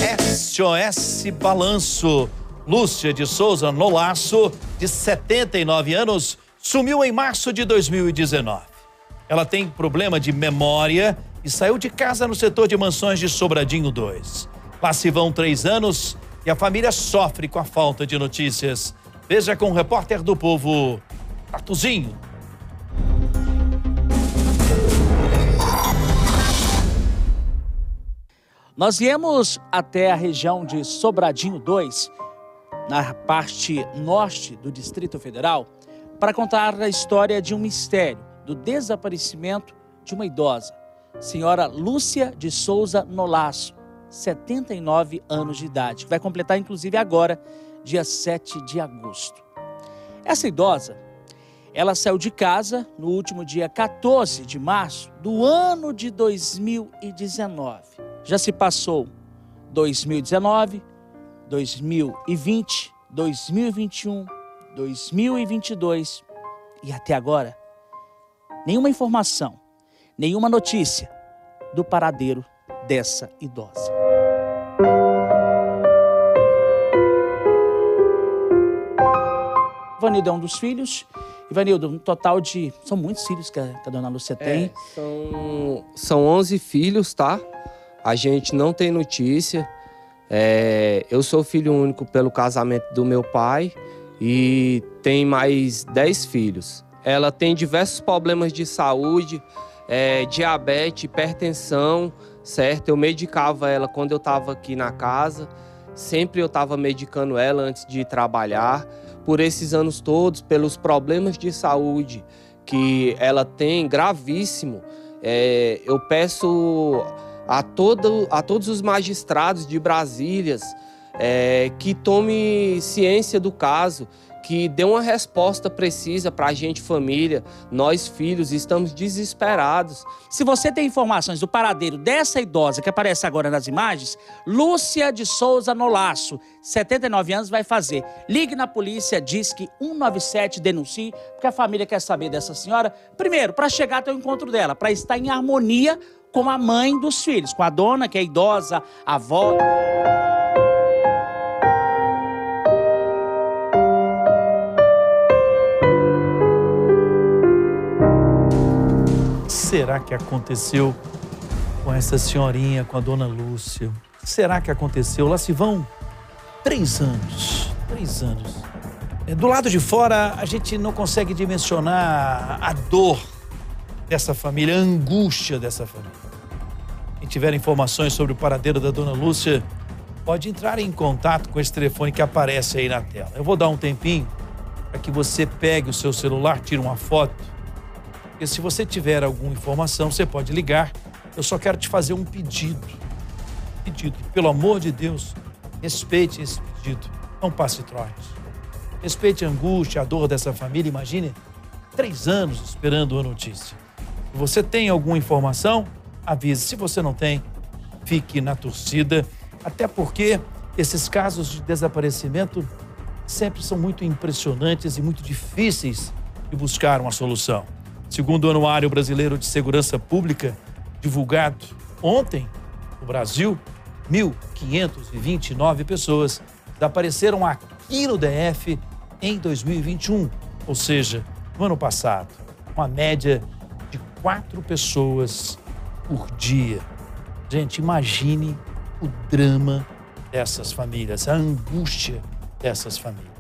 SOS Balanço. Lúcia de Souza Nolasso, de 79 anos, sumiu em março de 2019. Ela tem problema de memória e saiu de casa no setor de mansões de Sobradinho 2. Lá se vão 3 anos e a família sofre com a falta de notícias. Veja com o repórter do Povo, Tatuzinho. Nós viemos até a região de Sobradinho 2, na parte norte do Distrito Federal, para contar a história de um mistério do desaparecimento de uma idosa, senhora Lúcia de Souza Nolasso, 79 anos de idade. Vai completar, inclusive, agora, dia 7 de agosto. Essa idosa, ela saiu de casa no último dia 14 de março do ano de 2019. Já se passou 2019, 2020, 2021, 2022 e até agora, nenhuma informação, nenhuma notícia do paradeiro dessa idosa. Ivanildo é um dos filhos. Ivanildo, um total de... São muitos filhos que a dona Lúcia tem. São 11 filhos, tá? A gente não tem notícia. Eu sou filho único pelo casamento do meu pai e tem mais 10 filhos. Ela tem diversos problemas de saúde, diabetes, hipertensão, certo? Eu medicava ela quando eu estava aqui na casa. Sempre eu estava medicando ela antes de ir trabalhar. Por esses anos todos, pelos problemas de saúde que ela tem, gravíssimo, eu peço a todos os magistrados de Brasília que tome ciência do caso, que dê uma resposta precisa para a gente, família. Nós, filhos, estamos desesperados. Se você tem informações do paradeiro dessa idosa que aparece agora nas imagens, Lúcia de Souza Nolasso, 79 anos, vai fazer. Ligue na polícia, Disque 197, denuncie, porque a família quer saber dessa senhora. Primeiro, para chegar até o encontro dela, para estar em harmonia com a mãe dos filhos, com a dona, que é idosa, a avó. Será que aconteceu com essa senhorinha, com a dona Lúcia? Será que aconteceu? Lá se vão 3 anos. 3 anos. Do lado de fora, a gente não consegue dimensionar a dor dessa família, a angústia dessa família. Quem tiver informações sobre o paradeiro da dona Lúcia, pode entrar em contato com esse telefone que aparece aí na tela. Eu vou dar um tempinho para que você pegue o seu celular, tire uma foto. Porque se você tiver alguma informação, você pode ligar. Eu só quero te fazer um pedido. Pelo amor de Deus, respeite esse pedido. Não passe trote. Respeite a angústia, a dor dessa família. Imagine 3 anos esperando a notícia. Se você tem alguma informação, avise. Se você não tem, fique na torcida. Até porque esses casos de desaparecimento sempre são muito impressionantes e muito difíceis de buscar uma solução. Segundo o Anuário Brasileiro de Segurança Pública, divulgado ontem no Brasil, 1.529 pessoas desapareceram aqui no DF em 2021, ou seja, no ano passado, uma média de 4 pessoas por dia. Gente, imagine o drama dessas famílias, a angústia dessas famílias.